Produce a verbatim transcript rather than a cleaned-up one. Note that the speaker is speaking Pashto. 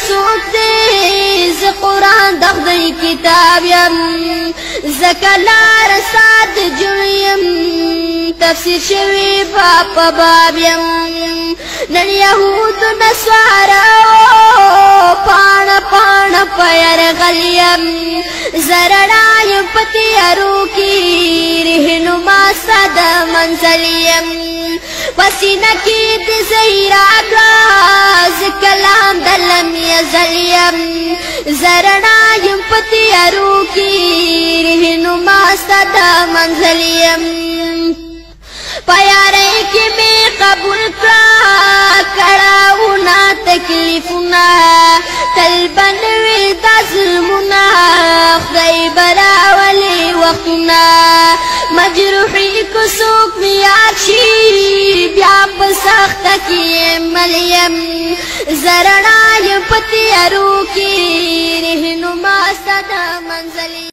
سوک دے ز قرآن د خدای کتاب یم زکه لار سات جوړ تفسیر شوی په باب یم نن یهود نصارا پاڼه پاڼه په یرغل یم زرړا یم په تیارو کې رهنما ستا د منزل یم پسینه کې د زهیرا ګاز کلام د لم یزل یم زرړا یم په تیارو کې رهنما ستا د منزل یم پیارے کی میں قبول کرا کڑاؤنا تکلیفنا تل بنوی دا ظلمنا خدای براولی وقتنا مجروحی کو سوک میاشی بیا پسخت کی ملیم زرنا یم پتیارو کی رہنما ستا منزلی